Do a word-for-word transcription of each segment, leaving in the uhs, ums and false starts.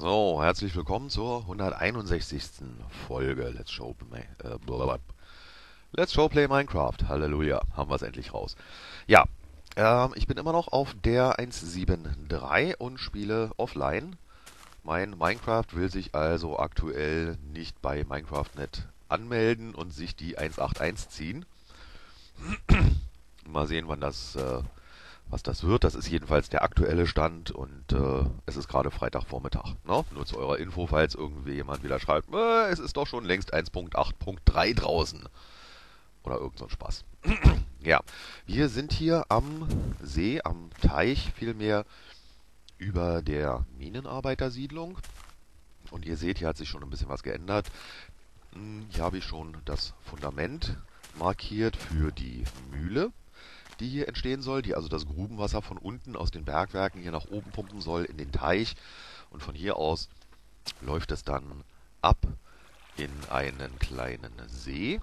So, herzlich willkommen zur hunderteinundsechzigsten. Folge Let's Show, äh, blablabla. Let's Show Play Minecraft. Halleluja, haben wir es endlich raus. Ja, ähm, ich bin immer noch auf der eins Punkt sieben Punkt drei und spiele offline. Mein Minecraft will sich also aktuell nicht bei Minecraft Punkt net anmelden und sich die eins Punkt achtundsechzig ziehen. Mal sehen, wann das, äh, was das wird. Das ist jedenfalls der aktuelle Stand und äh, es ist gerade Freitagvormittag. Ne? Nur zu eurer Info, falls irgendwie jemand wieder schreibt, äh, es ist doch schon längst eins Punkt acht Punkt drei draußen. Oder irgend so ein Spaß. Ja, wir sind hier am See, am Teich vielmehr über der Minenarbeitersiedlung. Und ihr seht, hier hat sich schon ein bisschen was geändert. Hm, Hier habe ich schon das Fundament markiert für die Mühle, die hier entstehen soll, die also das Grubenwasser von unten aus den Bergwerken hier nach oben pumpen soll in den Teich. Und von hier aus läuft es dann ab in einen kleinen See.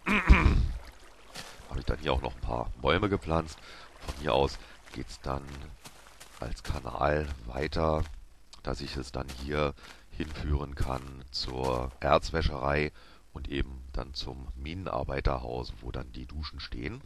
Habe ich dann hier auch noch ein paar Bäume gepflanzt. Von hier aus geht es dann als Kanal weiter, dass ich es dann hier hinführen kann zur Erzwäscherei und eben dann zum Minenarbeiterhaus, wo dann die Duschen stehen.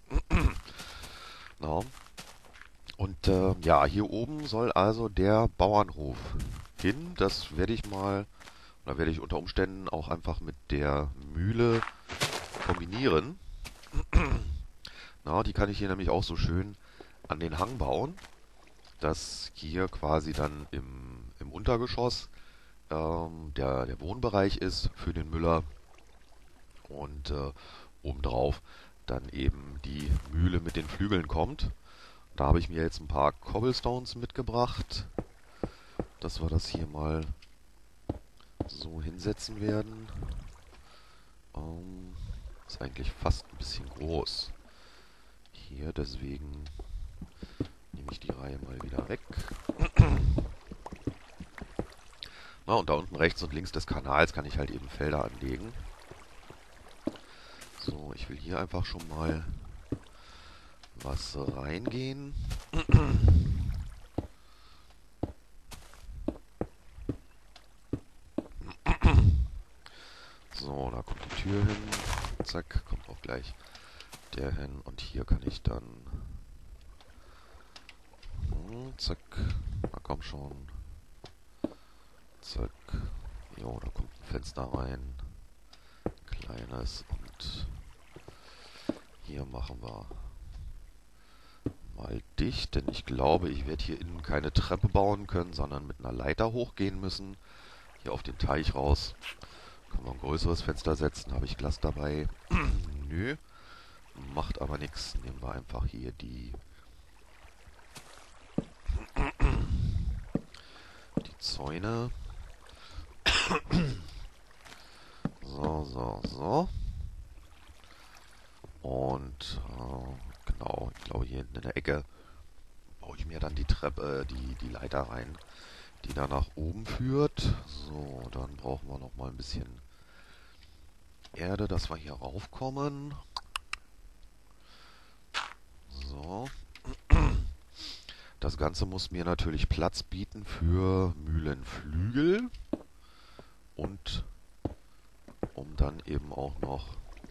Na, und äh, ja, hier oben soll also der Bauernhof hin. Das werde ich mal, oder werde ich unter Umständen auch einfach mit der Mühle kombinieren. Na, die kann ich hier nämlich auch so schön an den Hang bauen, dass hier quasi dann im, im Untergeschoss ähm, der, der Wohnbereich ist für den Müller und äh, obendrauf dann eben die Mühle mit den Flügeln kommt. Da habe ich mir jetzt ein paar Cobblestones mitgebracht, dass wir das hier mal so hinsetzen werden. Ähm, ist eigentlich fast ein bisschen groß. Hier, deswegen nehme ich die Reihe mal wieder weg. Na, und da unten rechts und links des Kanals kann ich halt eben Felder anlegen. So, ich will hier einfach schon mal was reingehen. So, da kommt die Tür hin. Zack, kommt auch gleich der hin. Und hier kann ich dann... Hm, zack, na komm schon. Zack. Jo, da kommt ein Fenster rein. Kleines. Und hier machen wir mal dicht, denn ich glaube, ich werde hier innen keine Treppe bauen können, sondern mit einer Leiter hochgehen müssen. Hier auf den Teich raus. Können wir ein größeres Fenster setzen. Habe ich Glas dabei? Nö. Macht aber nichts. Nehmen wir einfach hier die, die Zäune. So, so, so. Und äh, genau, ich glaube hier hinten in der Ecke baue ich mir dann die Treppe, äh, die, die Leiter rein, die da nach oben führt. So, dann brauchen wir noch mal ein bisschen Erde, dass wir hier raufkommen. So. Das Ganze muss mir natürlich Platz bieten für Mühlenflügel und um dann eben auch noch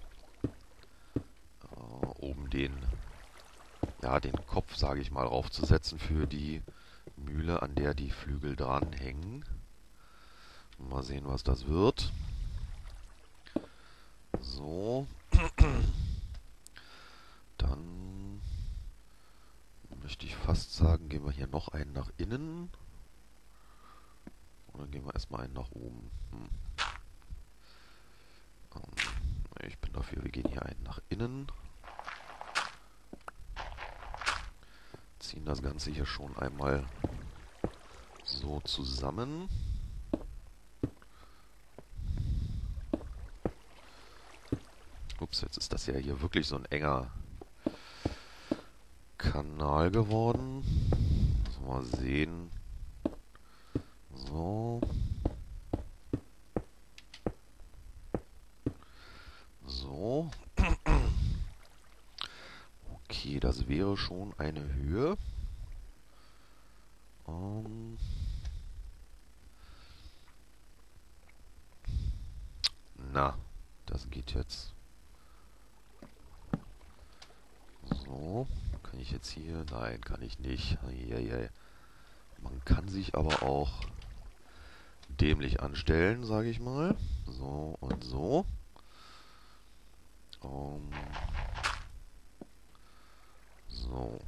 äh, oben den, ja, den Kopf, sage ich mal, raufzusetzen für die Mühle, an der die Flügel dranhängen. Mal sehen, was das wird. So. Dann möchte ich fast sagen, gehen wir hier noch einen nach innen. Und dann gehen wir erstmal einen nach oben. Hm. Ähm, ich bin dafür, wir gehen hier einen nach innen. Ziehen das Ganze hier schon einmal so zusammen. Ups, jetzt ist das ja hier wirklich so ein enger Kanal geworden. Mal sehen. So. So. Okay, das wäre schon eine Höhe. Ähm Na, das geht jetzt. So, kann ich jetzt hier? Nein, kann ich nicht. Eieiei. Man kann sich aber auch dämlich anstellen, sage ich mal. So und so. Um, so.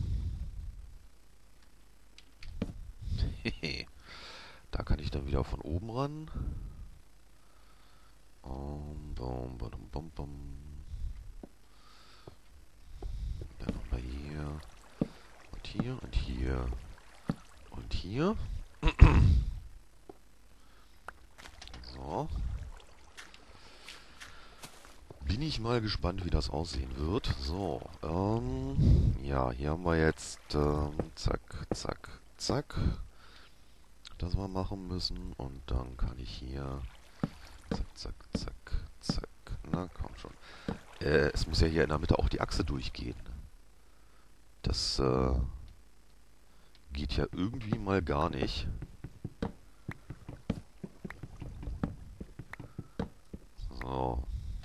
Da kann ich dann wieder von oben ran. Um, bum, bum, bum, bum. Dann nochmal hier. Und hier und hier. Und hier. So. Bin ich mal gespannt, wie das aussehen wird. So, ähm, ja, hier haben wir jetzt, ähm, zack, zack, zack, das wir machen müssen. Und dann kann ich hier, zack, zack, zack, zack, na komm schon. Äh, es muss ja hier in der Mitte auch die Achse durchgehen. Das, äh, geht ja irgendwie mal gar nicht. So.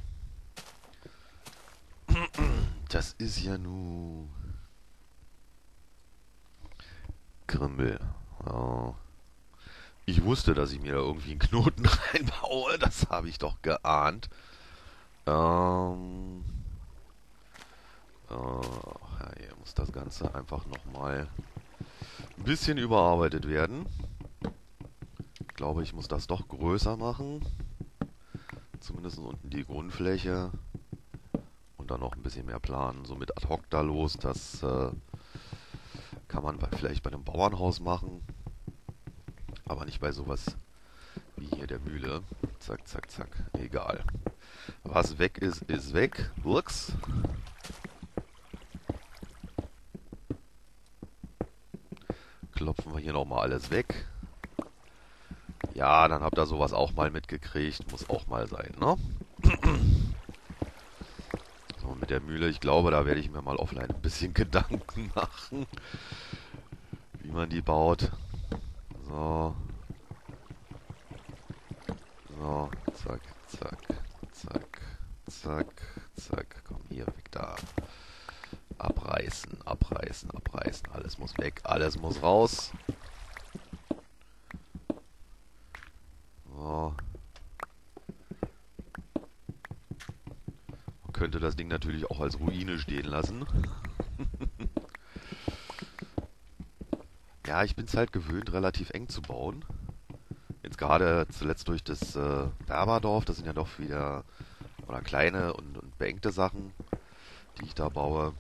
Das ist ja nu Krimmel. Ja. Ich wusste, dass ich mir da irgendwie einen Knoten reinbaue. Das habe ich doch geahnt. Ähm. Äh, ja, hier muss das Ganze einfach nochmal ein bisschen überarbeitet werden. Ich glaube, ich muss das doch größer machen. Zumindest unten die Grundfläche. Und dann noch ein bisschen mehr planen. So mit ad hoc da los. Das äh, kann man vielleicht bei einem Bauernhaus machen. Aber nicht bei sowas wie hier der Mühle. Zack, zack, zack. Egal. Was weg ist, ist weg. Burks. Klopfen wir hier nochmal alles weg. Ja, dann habt ihr sowas auch mal mitgekriegt. Muss auch mal sein, ne? So, mit der Mühle, ich glaube, da werde ich mir mal offline ein bisschen Gedanken machen, wie man die baut. So. So, zack, zack, zack, zack, zack. Komm, hier, weg da. Abreißen, abreißen, abreißen. Alles muss weg, alles muss raus. So. Man könnte das Ding natürlich auch als Ruine stehen lassen. Ja, ich bin es halt gewöhnt, relativ eng zu bauen. Jetzt gerade zuletzt durch das äh, Berberdorf, das sind ja doch wieder oder kleine und, und beengte Sachen, die ich da baue.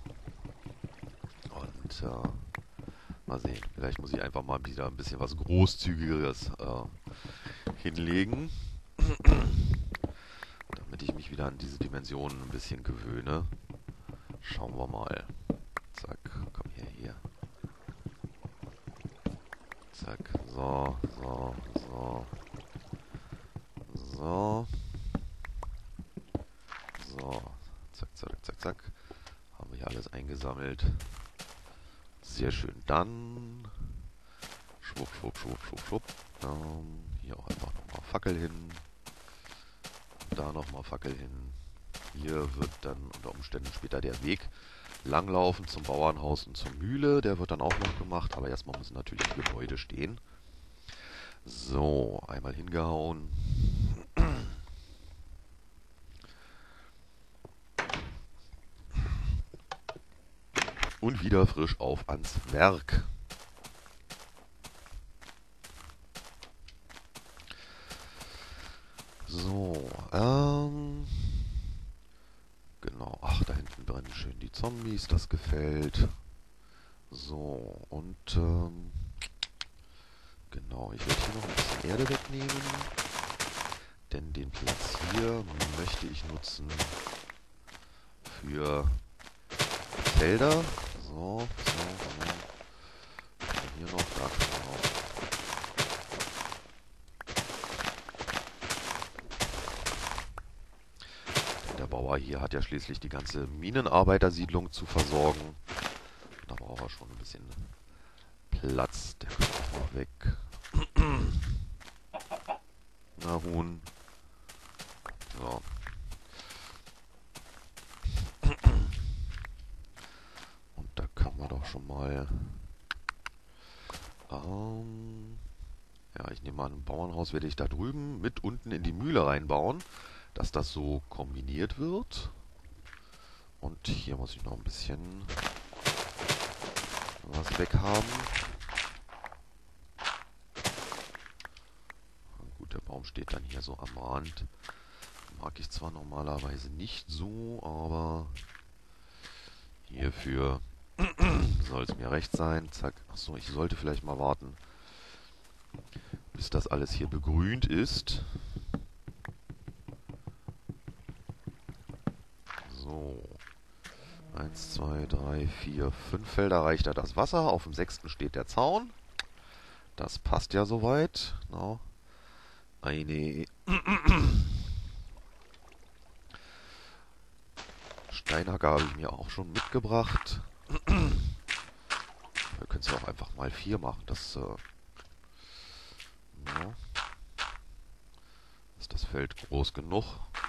Und äh, mal sehen, vielleicht muss ich einfach mal wieder ein bisschen was Großzügigeres äh, hinlegen, damit ich mich wieder an diese Dimensionen ein bisschen gewöhne. Schauen wir mal. Zack, komm hier, hier. Zack, so, so, so. So. So. Zack, zack, zack, zack. Haben wir hier alles eingesammelt. Sehr schön. Dann schwupp, schwupp, schwupp, schwupp, schwupp. Ähm, hier auch einfach nochmal Fackel hin. Da nochmal Fackel hin. Hier wird dann unter Umständen später der Weg langlaufen zum Bauernhaus und zur Mühle. Der wird dann auch noch gemacht, aber erstmal müssen natürlich die Gebäude stehen. So, einmal hingehauen. Und wieder frisch auf ans Werk. So, ähm... genau, ach, da hinten brennen schön die Zombies, das gefällt. So, und, ähm... genau, ich werde hier noch ein bisschen Erde wegnehmen. Denn den Platz hier möchte ich nutzen für Felder. So, so, so. Und hier noch, da genau. Denn der Bauer hier hat ja schließlich die ganze Minenarbeitersiedlung zu versorgen. Da braucht er schon ein bisschen Platz. Der kommt auch noch weg. Na, Huhn. So. Und da können wir doch schon mal... Ähm, ja, ich nehme an, ein Bauernhaus werde ich da drüben mit unten in die Mühle reinbauen, dass das so kombiniert wird. Und hier muss ich noch ein bisschen was weghaben. Gut, der Baum steht dann hier so am Rand. Mag ich zwar normalerweise nicht so, aber hierfür soll es mir recht sein. Zack. Achso, ich sollte vielleicht mal warten, bis das alles hier begrünt ist. So. Eins, zwei, drei, vier, fünf Felder reicht da das Wasser. Auf dem sechsten steht der Zaun. Das passt ja soweit. No. Eine Steinhacke habe ich mir auch schon mitgebracht. Wir können es ja auch einfach mal vier machen. Das, äh, no. Ist das Feld groß genug,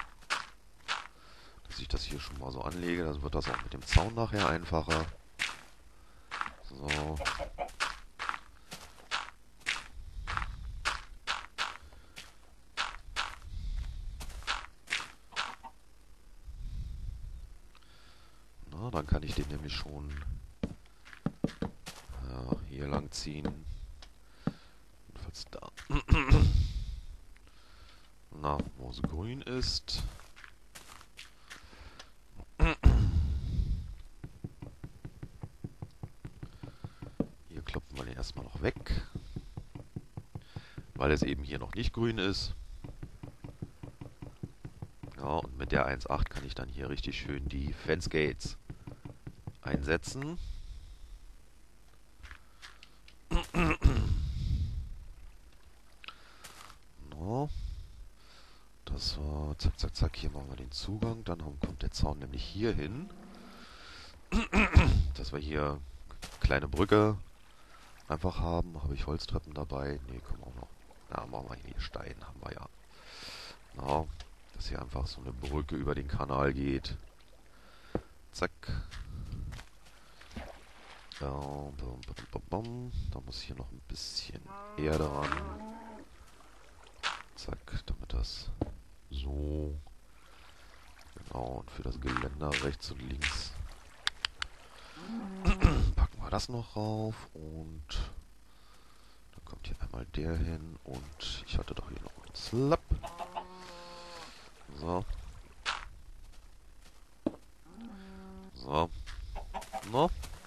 dass ich das hier schon mal so anlege. Dann wird das auch mit dem Zaun nachher einfacher. So. Na, dann kann ich den nämlich schon ja, hier lang ziehen. Jedenfalls da. Na, wo es grün ist. Hier klopfen wir den erstmal noch weg, weil es eben hier noch nicht grün ist. Ja, und mit der eins Komma acht kann ich dann hier richtig schön die Fence Gates einsetzen. No. Das war zack, zack, zack. Hier machen wir den Zugang. Dann kommt der Zaun nämlich hier hin. Dass wir hier eine kleine Brücke einfach haben. Habe ich Holztreppen dabei? Ne, kommen auch noch. Na, machen wir hier Stein. Haben wir ja. No. Dass hier einfach so eine Brücke über den Kanal geht. Zack. Ja, bum, bum, bum, bum. Da muss hier noch ein bisschen Erde ran. Zack, damit das so. Genau, und für das Geländer rechts und links packen wir das noch rauf. Und dann kommt hier einmal der hin. Und ich hatte doch hier noch einen Slab. So. So. No.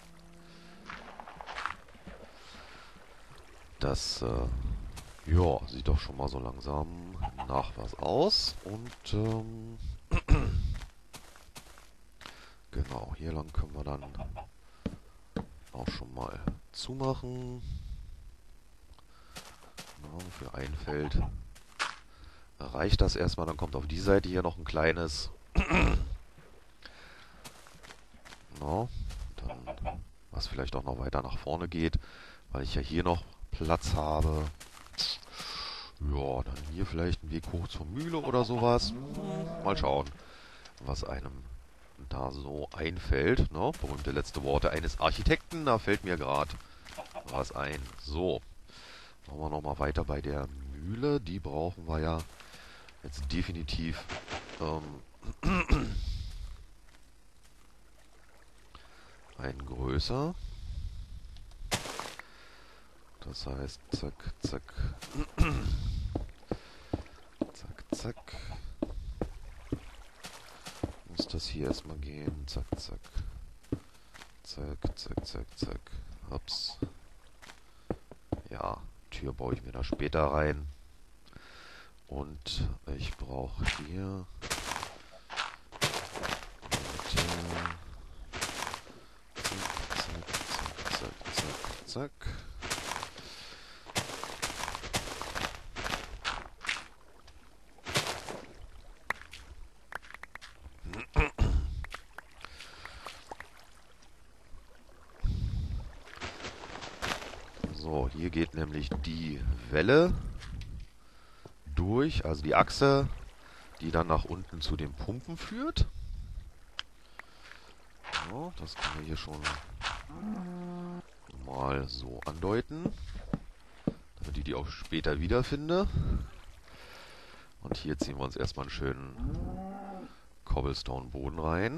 Das, äh, ja, sieht doch schon mal so langsam nach was aus. Und, ähm, genau, hier lang können wir dann auch schon mal zumachen. Genau, für ein Feld reicht das erstmal. Dann kommt auf die Seite hier noch ein kleines. Genau, dann, was vielleicht auch noch weiter nach vorne geht, weil ich ja hier noch Platz habe. Ja, dann hier vielleicht ein Weg hoch zur Mühle oder sowas. Mal schauen, was einem da so einfällt. Ne? Berühmte letzte Worte eines Architekten, da fällt mir gerade was ein. So, machen wir nochmal weiter bei der Mühle. Die brauchen wir ja jetzt definitiv ähm, ein größer. Das heißt, zack, zack, zack, zack. Muss das hier erstmal gehen. Zack, zack. Zack, zack, zack, zack. Ups. Ja, Tür baue ich mir da später rein. Und ich brauche hier Mitte. Zack, zack, zack, zack, zack. So, hier geht nämlich die Welle durch, also die Achse die dann nach unten zu den Pumpen führt. So, das können wir hier schon mal so andeuten, damit ich die auch später wiederfinde. Und hier ziehen wir uns erstmal einen schönen Cobblestone-Boden rein.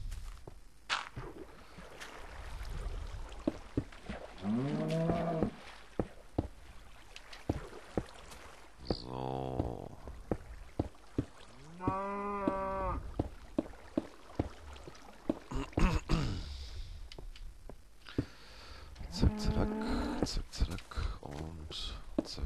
So. Zack, zack, zack, zack und zack.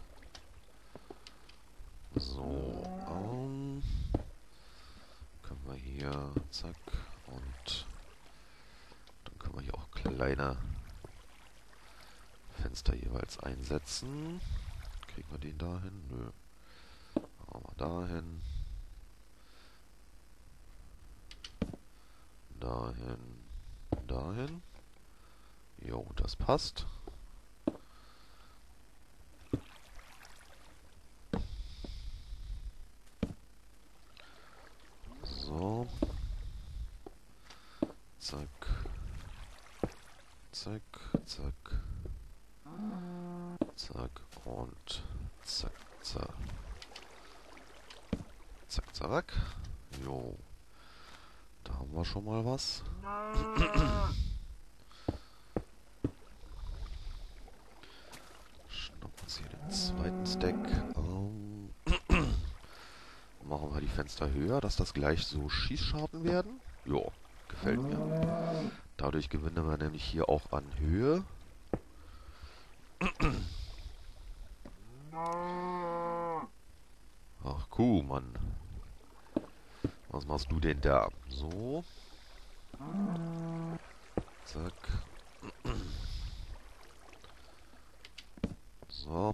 So, ähm, können wir hier, zack, und dann können wir hier auch kleine Fenster jeweils einsetzen. Kriegen wir den dahin? Nö. Machen wir dahin. Dahin. Dahin. Jo, das passt. So. Zack. Zack, zack. Zack und zack, zack. Zack, zack. Jo. Da haben wir schon mal was. Schnappen uns hier den zweiten Stack. Ähm, machen wir die Fenster höher, dass das gleich so Schießscharten werden. Jo, gefällt mir. Dadurch gewinnen wir nämlich hier auch an Höhe. Ach, cool, Mann. Was machst du denn da? So. Zack. So.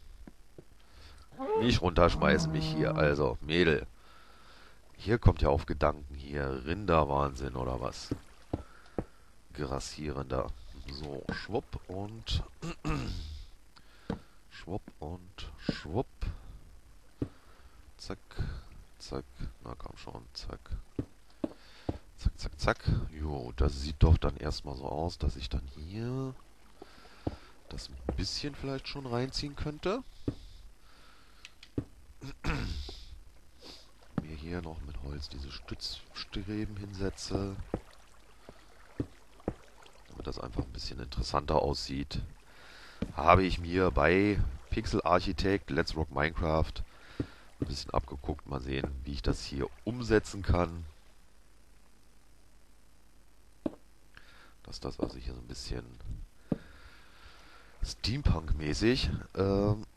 Nicht runterschmeißen mich hier. Also, Mädel. Hier kommt ja auf Gedanken hier. Rinderwahnsinn oder was? Grassierender. So, schwupp und schwupp und schwupp. Zack, zack. Na komm schon, zack. Zack, zack, zack. Jo, das sieht doch dann erstmal so aus, dass ich dann hier das ein bisschen vielleicht schon reinziehen könnte. Mir hier noch mit Holz diese Stützstreben hinsetze. Damit das einfach ein bisschen interessanter aussieht. Habe ich mir bei Pixel Architect Let's Rock Minecraft ein bisschen abgeguckt. Mal sehen, wie ich das hier umsetzen kann. Dass das also hier so ein bisschen Steampunk-mäßig ähm,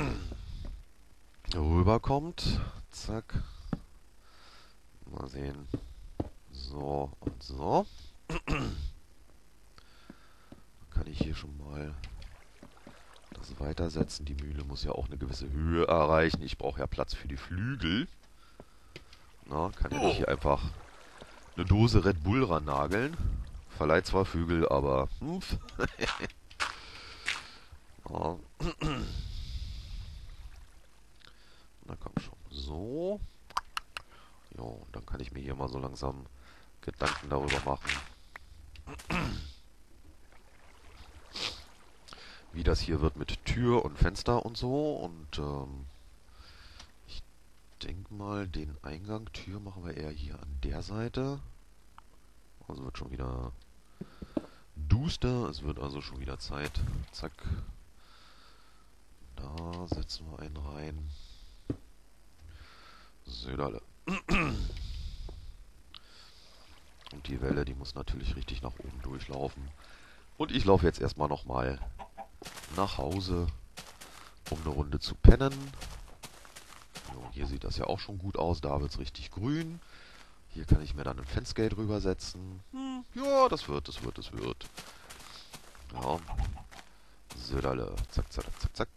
rüberkommt. Zack. Mal sehen. So und so. Dann kann ich hier schon mal das weitersetzen. Die Mühle muss ja auch eine gewisse Höhe erreichen. Ich brauche ja Platz für die Flügel. Na, kann ja nicht hier einfach eine Dose Red Bull rannageln. Verleiht zwar Flügel, aber... Hm. Ja. Na komm schon. So. Jo, und dann kann ich mir hier mal so langsam Gedanken darüber machen, wie das hier wird mit Tür und Fenster und so. Und ähm, ich denke mal, den Eingang, Tür machen wir eher hier an der Seite. Also wird schon wieder duster. Es wird also schon wieder Zeit. Zack. Da setzen wir einen rein. Söderle. Und die Welle, die muss natürlich richtig nach oben durchlaufen. Und ich laufe jetzt erstmal nochmal nach Hause, um eine Runde zu pennen. So, hier sieht das ja auch schon gut aus. Da wird es richtig grün. Hier kann ich mir dann ein Fenskate rübersetzen. Hm, ja, das wird, das wird, das wird. Ja. Söderle. Zack, zack, zack, zack.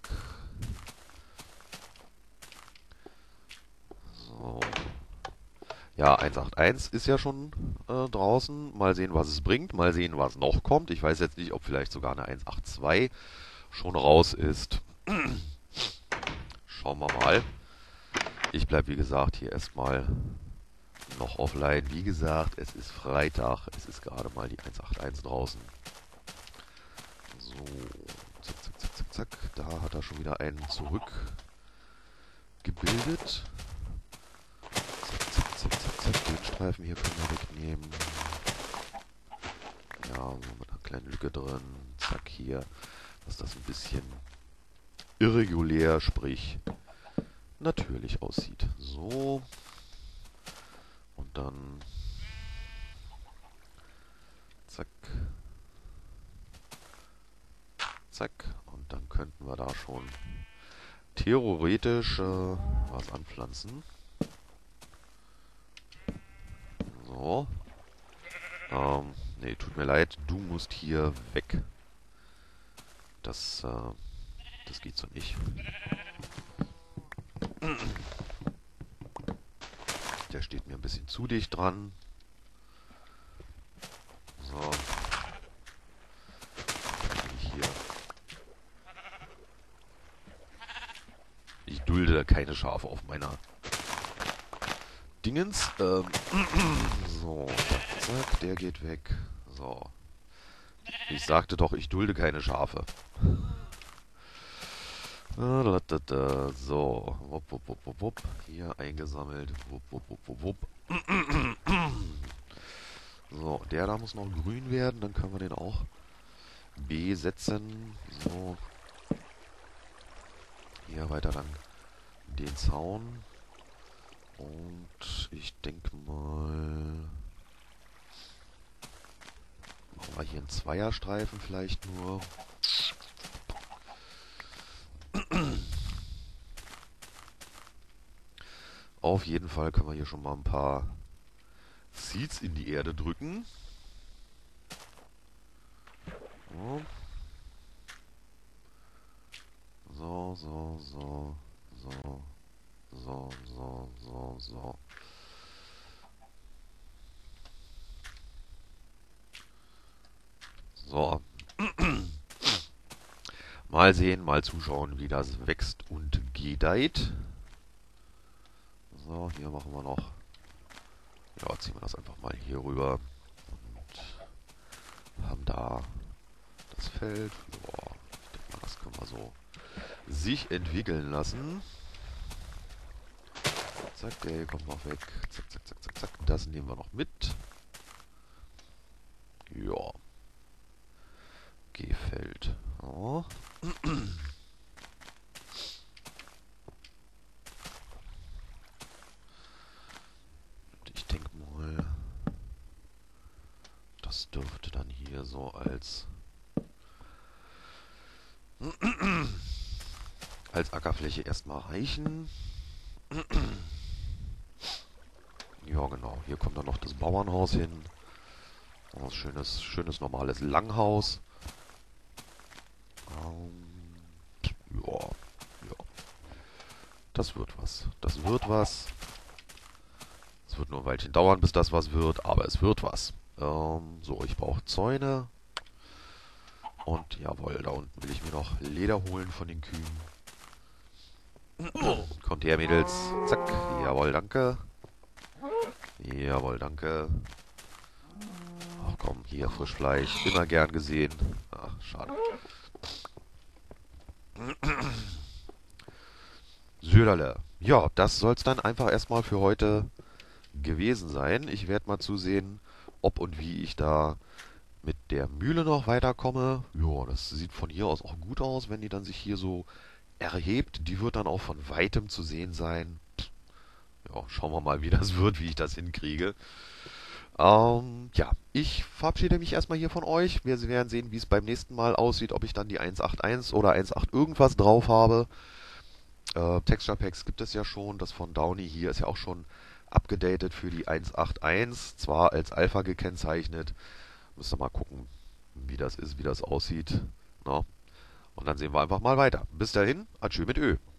So. Ja, eins acht eins ist ja schon äh, draußen. Mal sehen, was es bringt. Mal sehen, was noch kommt. Ich weiß jetzt nicht, ob vielleicht sogar eine eins acht zwei schon raus ist. Schauen wir mal. Ich bleibe, wie gesagt, hier erstmal noch offline. Wie gesagt, es ist Freitag. Es ist gerade mal die eins acht eins draußen. So, zack, zack, zack, zack, zack. Da hat er schon wieder einen zurückgebildet. Zack, zack, zack, zack, zack. Den Streifen hier können wir wegnehmen. Ja, so mit einer kleinen Lücke drin. Zack, hier. Dass das ein bisschen irregulär, sprich natürlich aussieht. So. Und dann zack. Zack. Und dann könnten wir da schon theoretisch äh, was anpflanzen. So. Ähm, nee, tut mir leid. Du musst hier weg. Das, äh, das geht so nicht. Der steht mir ein bisschen zu dicht dran. So. Hier. Ich dulde keine Schafe auf meiner Dingens. Ähm. So, zack, zack, der geht weg. So. Ich sagte doch, ich dulde keine Schafe. So, wupp, wupp, wupp, wupp, wupp. Hier eingesammelt. Wupp, wupp, wupp, wupp, wupp. So, der da muss noch grün werden, dann können wir den auch besetzen. So. Hier weiter lang den Zaun. Und ich denke mal, machen wir hier einen Zweierstreifen vielleicht nur. Auf jeden Fall können wir hier schon mal ein paar Seeds in die Erde drücken. So, so, so, so, so, so, so, so. So. Mal sehen, mal zuschauen, wie das wächst und gedeiht. So, hier machen wir noch. Ja, ziehen wir das einfach mal hier rüber. Und haben da das Feld. Ja, ich denke mal, das können wir so sich entwickeln lassen. Zack, der hier kommt noch weg. Zack, zack, zack, zack, zack. Das nehmen wir noch mit. Ja. Gefällt. Oh. Ich denke mal, das dürfte dann hier so als als Ackerfläche erstmal reichen. Ja, genau. Hier kommt dann noch das Bauernhaus hin. Das schönes, schönes normales Langhaus. Ähm, ja, ja. Das wird was. Das wird was. Es wird nur ein Weilchen dauern, bis das was wird, aber es wird was. Ähm, so, ich brauche Zäune. Und jawohl, da unten will ich mir noch Leder holen von den Kühen. Kommt her, Mädels. Zack. Jawohl, danke. Jawohl, danke. Ach komm, hier Frischfleisch. Immer gern gesehen. Ach, schade. Söderle. Ja, das soll es dann einfach erstmal für heute gewesen sein. Ich werde mal zusehen, ob und wie ich da mit der Mühle noch weiterkomme. Ja, das sieht von hier aus auch gut aus, wenn die dann sich hier so erhebt. Die wird dann auch von weitem zu sehen sein. Ja, schauen wir mal, wie das wird, wie ich das hinkriege. Ähm, ja, ich verabschiede mich erstmal hier von euch. Wir werden sehen, wie es beim nächsten Mal aussieht, ob ich dann die eins acht eins oder eins acht irgendwas drauf habe. Äh, Texture Packs gibt es ja schon. Das von Downy hier ist ja auch schon abgedatet für die eins acht eins. Zwar als Alpha gekennzeichnet. Müssen wir mal gucken, wie das ist, wie das aussieht. Na? Und dann sehen wir einfach mal weiter. Bis dahin, adieu mit Ö.